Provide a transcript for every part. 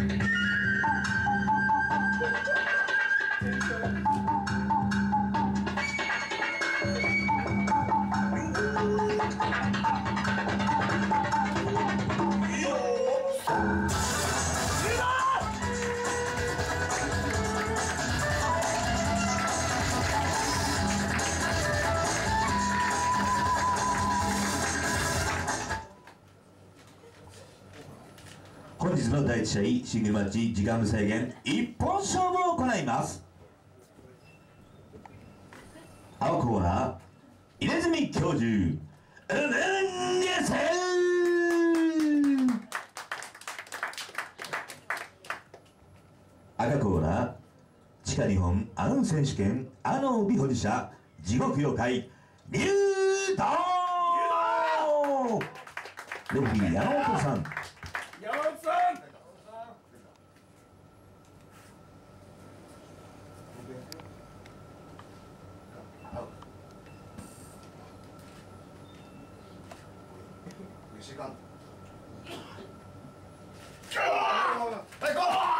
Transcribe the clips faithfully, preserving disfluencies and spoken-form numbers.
本日のだいいち試合シングルマッチ時間無制限一本勝負を行います。青コーナー入住教授うむんにゃせ赤コーナー地下日本アウン選手権あの帯保持者地獄妖怪入道レフィー山本さん山本さん時間はいゴー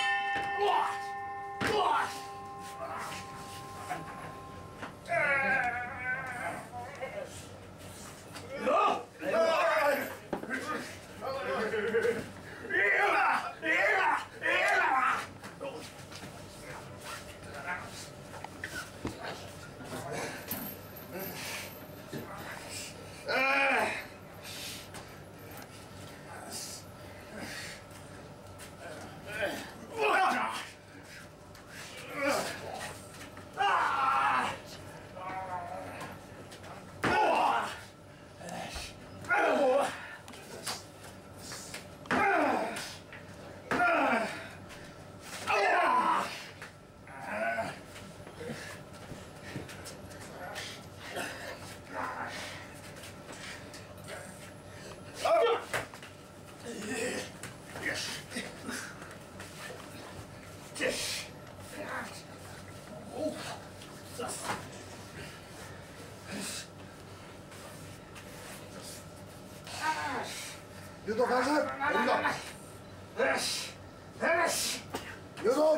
誘導開始。よしよし誘導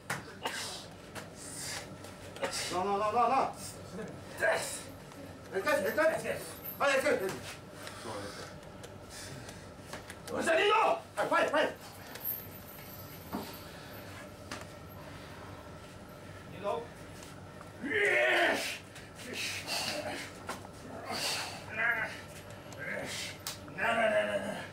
なあなあなあなあなあ一回一回はい一回どうしたリードはいファイファイリードよしよしなあなあなあなあ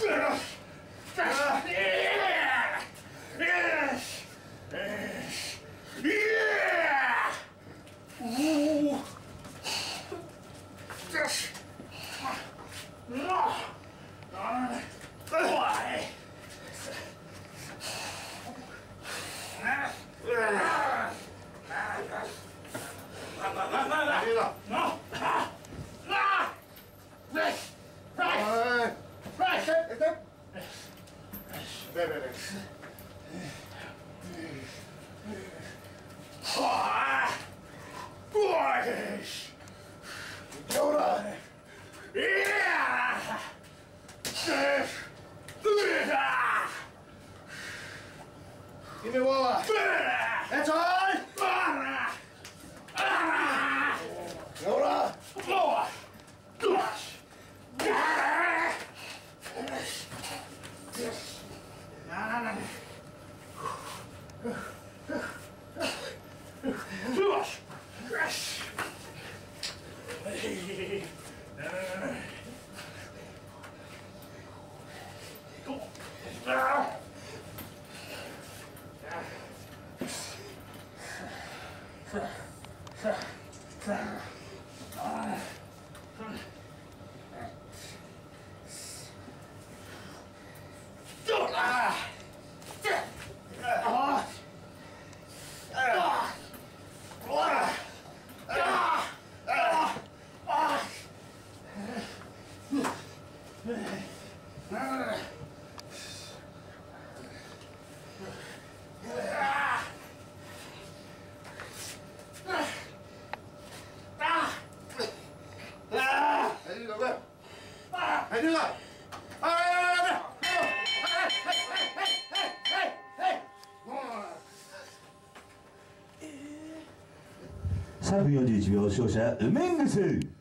Give me one. That's all. Yoda. Hey, do that! Hey, hey, hey, hey, hey, hey, hey, hey, hey! さんぷんよんじゅういちびょう勝者ウメングス。